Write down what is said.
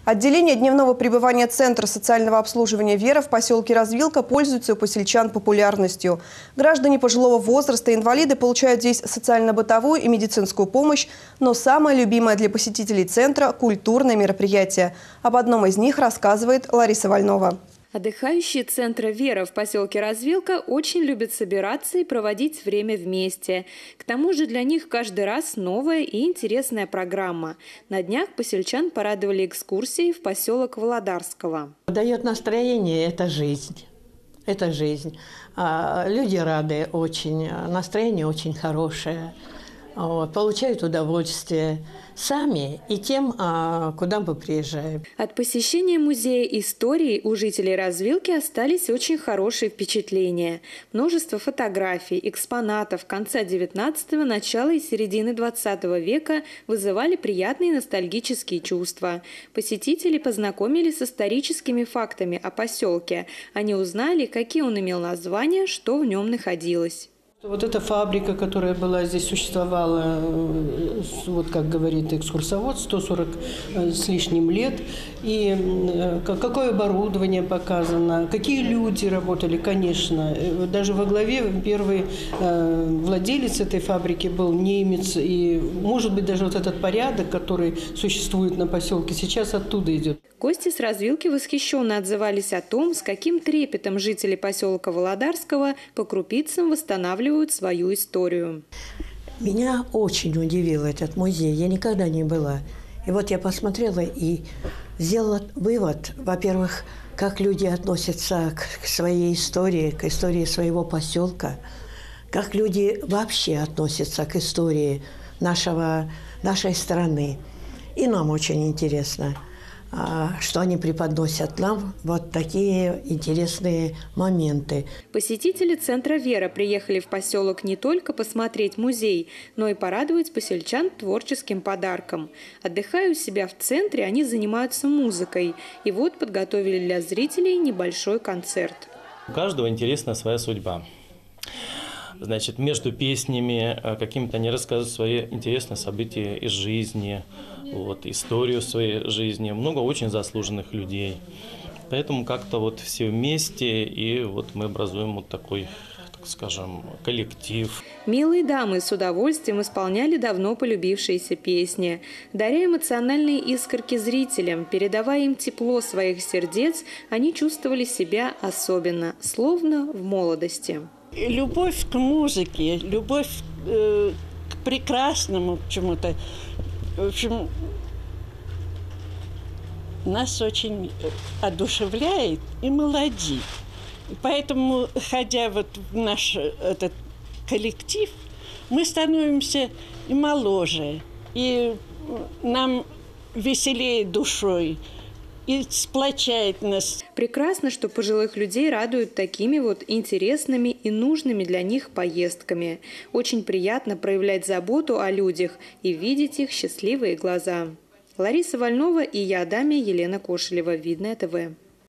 Отделение дневного пребывания Центра социального обслуживания «Вера» в поселке Развилка пользуется у посельчан популярностью. Граждане пожилого возраста и инвалиды получают здесь социально-бытовую и медицинскую помощь, но самое любимое для посетителей центра – культурное мероприятие. Об одном из них рассказывает Лариса Вольнова. Отдыхающие центра «Вера» в поселке Развилка очень любят собираться и проводить время вместе. К тому же для них каждый раз новая и интересная программа. На днях посельчан порадовали экскурсией в поселок Володарского. Дает настроение – это жизнь. Это жизнь. Люди рады очень, настроение очень хорошее. Получают удовольствие сами и тем, куда мы приезжаем. От посещения музея истории у жителей Развилки остались очень хорошие впечатления. Множество фотографий, экспонатов конца 19-го, начала и середины 20 века вызывали приятные ностальгические чувства. Посетители познакомились с историческими фактами о поселке. Они узнали, какие он имел названия, что в нем находилось. Вот эта фабрика, которая была здесь, существовала, вот как говорит экскурсовод, 140 с лишним лет. И какое оборудование показано, какие люди работали, конечно. Даже во главе первый владелец этой фабрики был немец. И, может быть, даже вот этот порядок, который существует на поселке, сейчас оттуда идет. Гости с Развилки восхищенно отзывались о том, с каким трепетом жители поселка Володарского по крупицам восстанавливают свою историю. Меня очень удивил этот музей. Я никогда не была. И вот я посмотрела и сделала вывод, во-первых, как люди относятся к своей истории, к истории своего поселка, как люди вообще относятся к истории нашей страны. И нам очень интересно, что они преподносят нам, вот такие интересные моменты. Посетители центра «Вера» приехали в поселок не только посмотреть музей, но и порадовать посельчан творческим подарком. Отдыхая у себя в центре, они занимаются музыкой. И вот подготовили для зрителей небольшой концерт. У каждого интересна своя судьба. Значит, между песнями какими-то они рассказывают свои интересные события из жизни, историю своей жизни. Много очень заслуженных людей. Поэтому как-то вот все вместе, и вот мы образуем вот такой, так скажем, коллектив. Милые дамы с удовольствием исполняли давно полюбившиеся песни. Даря эмоциональные искорки зрителям, передавая им тепло своих сердец, они чувствовали себя особенно, словно в молодости. Любовь к музыке, любовь к прекрасному чему-то, в общем, нас очень одушевляет и молодит. И поэтому, ходя вот в наш этот коллектив, мы становимся и моложе, и нам веселее душой. И сплочает нас. Прекрасно, что пожилых людей радуют такими вот интересными и нужными для них поездками. Очень приятно проявлять заботу о людях и видеть их счастливые глаза. Лариса Вольнова и я, Елена Кошелева, Видное ТВ.